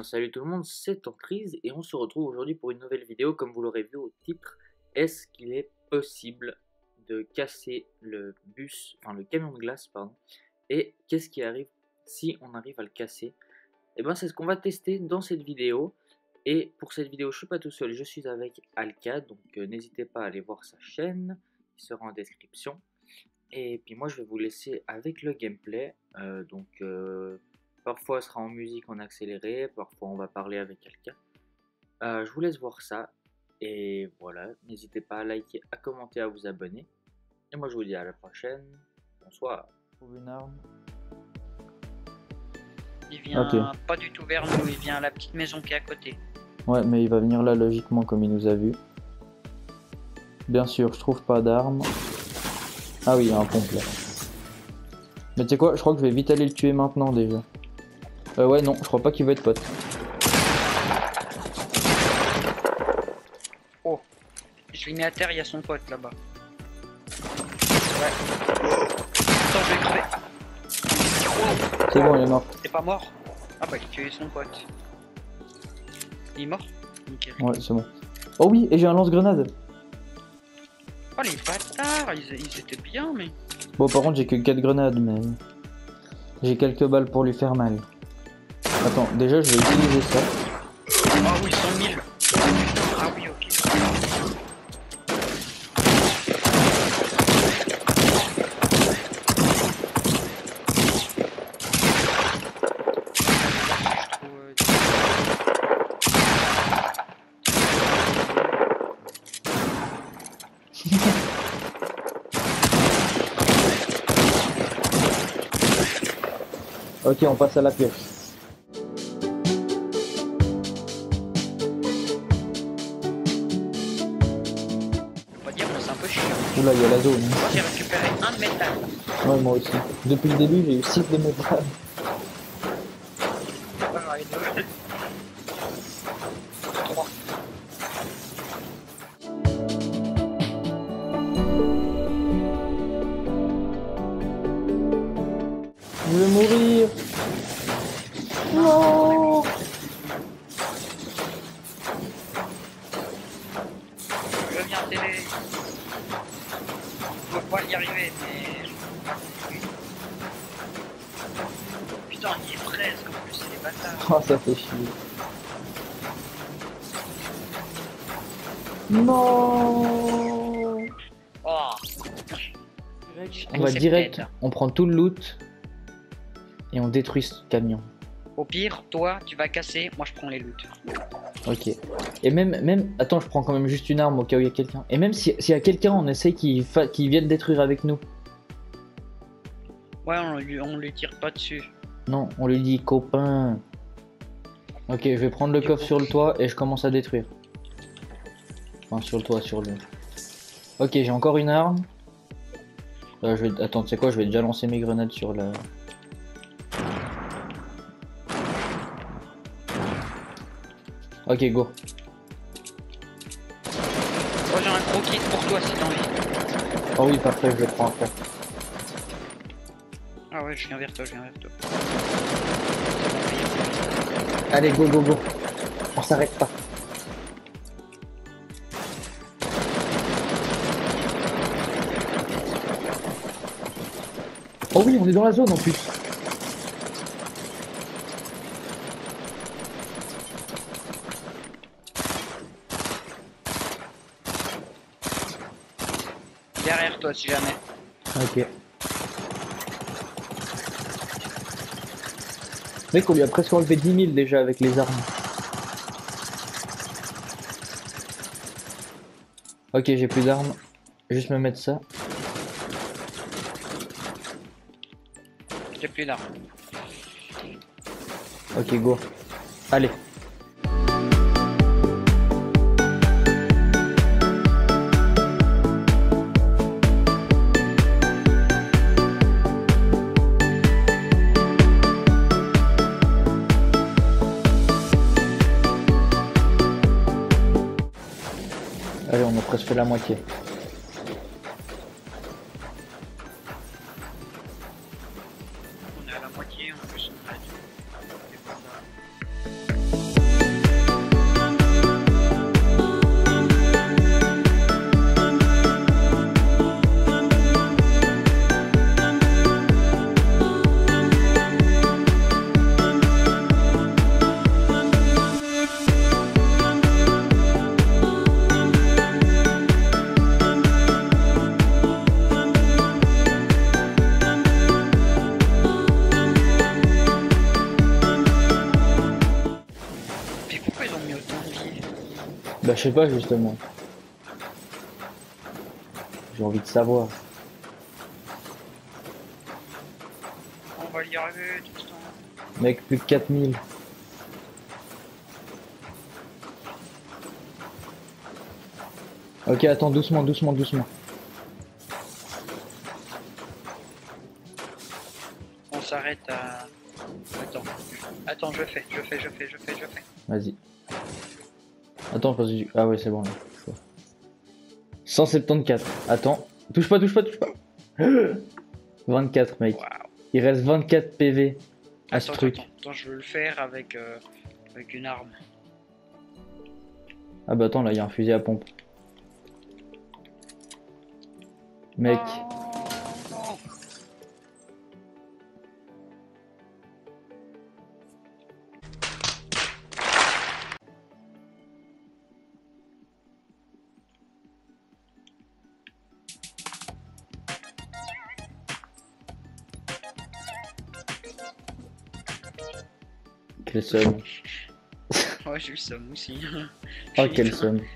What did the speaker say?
salut tout le monde, c'est Emprise et on se retrouve aujourd'hui pour une nouvelle vidéo. Comme vous l'aurez vu au titre, est-ce qu'il est possible de casser le bus, enfin le camion de glace, pardon, et qu'est-ce qui arrive si on arrive à le casser? Et bien c'est ce qu'on va tester dans cette vidéo. Et pour cette vidéo je suis pas tout seul, je suis avec Alka, donc n'hésitez pas à aller voir sa chaîne, qui sera en description. Et puis moi je vais vous laisser avec le gameplay, parfois ce sera en musique en accéléré, parfois on va parler avec quelqu'un. Je vous laisse voir ça, et voilà, n'hésitez pas à liker, à commenter, à vous abonner. Et moi je vous dis à la prochaine, bonsoir. Trouve une arme. Il vient Ok. pas du tout vers nous, il vient à la petite maison qui est à côté. Ouais, mais il va venir là logiquement comme il nous a vu. Bien sûr, je trouve pas d'arme. Ah oui, il y a un pompe là. Mais tu sais quoi, je crois que je vais vite aller le tuer maintenant déjà. Ouais, non, je crois pas qu'il va être pote. Oh, je l'ai mis à terre, il y a son pote là-bas. Ouais. Attends, je vais crever. C'est bon, il est mort. T'es pas mort? Ah bah il a tué son pote. Il est mort? Nickel. Ouais, c'est bon. Oh oui, et j'ai un lance-grenade. Oh les bâtards, ils étaient bien mais... Bon, par contre, j'ai que 4 grenades, mais j'ai quelques balles pour lui faire mal. Attends, déjà, je vais utiliser ça. Ah oui, 100 000. Ah oui, ok. Ok, on passe à la pioche. Faut pas dire, mais c'est un peu chiant. Oula, il y a la zone. Moi j'ai récupéré un de métal. Ouais, moi aussi. Depuis le début, j'ai eu 6 de métal. Voilà, et deux. 3. Je vais mourir. Non. Je viens t'aider. Je peux pas y arriver, mais... Putain, il est presque, en plus, c'est des bâtards. Oh, ça fait chier. Non. Oh. On va direct, on prend tout le loot et on détruit ce camion. Au pire, toi, tu vas casser, moi je prends les loot. Ok. Et même, attends, je prends quand même juste une arme au cas où il y a quelqu'un. Et même s'il y a quelqu'un, on essaye qu'il vienne détruire avec nous. Ouais, on lui tire pas dessus. Non, on lui dit copain. Ok, je vais prendre le coffre sur le toit et je commence à détruire. Enfin, sur le toit, sur le... Ok, j'ai encore une arme. Attends, tu sais quoi, je vais déjà lancer mes grenades sur la... Ok, go. Moi j'ai un gros kit pour toi si t'as envie. Oh oui, parfait, je le prends après. Ah ouais, je viens vers toi, je viens vers toi. Allez, go, go, go. On s'arrête pas. Oh oui, on est dans la zone en plus. Derrière toi si jamais. Ok. Mec, on lui a presque enlevé 10 000 déjà avec les armes. Ok, j'ai plus d'armes. Juste me mettre ça. J'ai plus d'armes. Ok, go. Allez. Allez, on a presque fait la moitié. On est à la moitié en plus. On a dit. sais pas justement. J'ai envie de savoir. On va y arriver tout le temps. Mec, plus que 4000. Ok, attends, doucement, doucement, doucement. On s'arrête à... Attends, je fais. Vas-y. Attends, parce que... Ah ouais, c'est bon là. 174. Attends. Touche pas, touche pas, touche pas. 24, mec. Waouh. Il reste 24 PV à ce truc. Attends, je veux le faire avec une arme. Ah bah attends, là, il y a un fusil à pompe. Mec. Oh. Quel somme. Ouais, j'ai eu ça moi aussi. Oh, quel somme.